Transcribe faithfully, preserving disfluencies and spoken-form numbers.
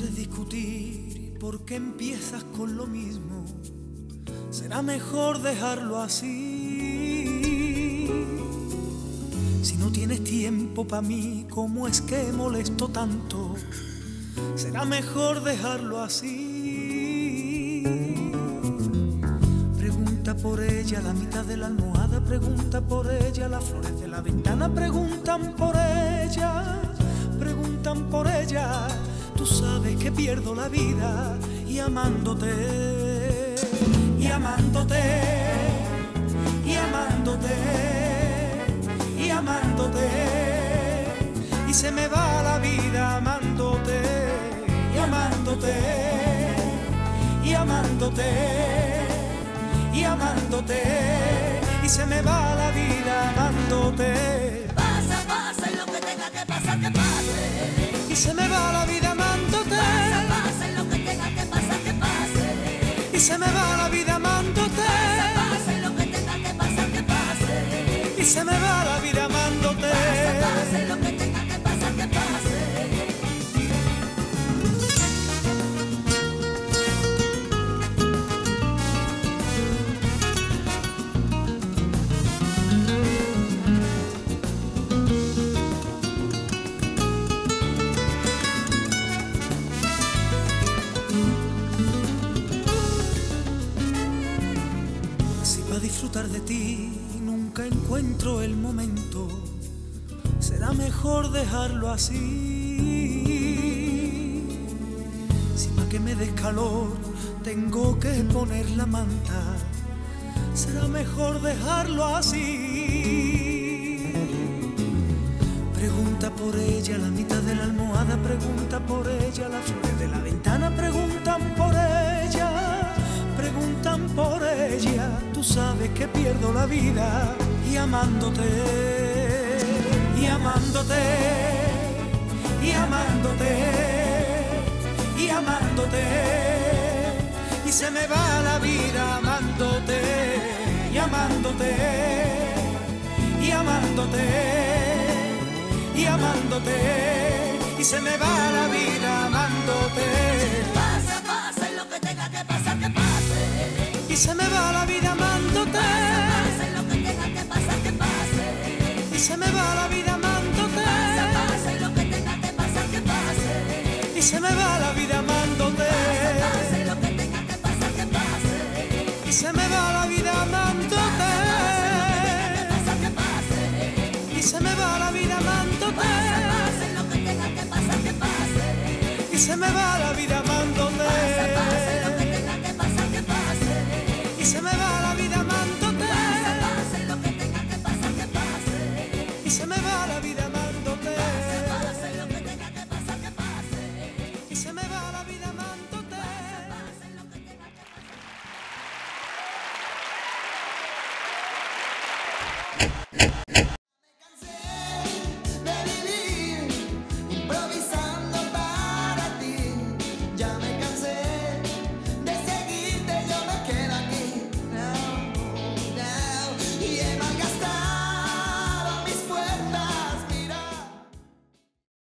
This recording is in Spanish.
quieres discutir por qué empiezas con lo mismo, será mejor dejarlo así. Si no tienes tiempo para mí, ¿cómo es que molesto tanto? Será mejor dejarlo así. Pregunta por ella la mitad de la almohada, pregunta por ella las flores de la ventana, preguntan por ella, preguntan por ella. Tú sabes que pierdo la vida y amándote, y amándote, y amándote, y amándote, y se me va la vida amándote, y amándote, y amándote, y amándote, y se me va la vida amándote. Pasa, pasa, y lo que tenga que pasar, que pase. Y se me va la vida amándote. Pasa, pasa, y lo que tenga que pasar, que pase. Y se me va la vida amándote. Pasa, pasa, y lo que tenga que pasar, que pase. Y se me va la vida amándote. Pasa, pasa, y lo que tenga que pasar, que pase. Para disfrutar de ti nunca encuentro el momento, será mejor dejarlo así. Si para que me des calor tengo que poner la manta, será mejor dejarlo así. Pregunta por ella la mitad de la almohada, pregunta por ella las flores de la ventana, preguntan por ella, preguntan por ella. Tú sabes que pierdo la vida y amándote, y amándote, y amándote, y amándote, y se me va la vida amándote, y amándote, y amándote, y amándote, y se me va la vida amándote. Pasa, pasa, y lo que tenga que pasar, que pase. Y se me va la vida amándote. Pasa, pasa, y lo que tenga que pasar, que pase. Y se me va la vida amándote. Pasa, pasa, y lo que tenga que pasar, que pase. Y se me va la vida amándote. Pasa, pasa, y lo que tenga que pasar, que pase. Y se me va la vida amándote. Pasa, que pase. Y se me va la vida amándote. Pasa, pasa, y lo que tenga que pasar, que pase. Y se me va la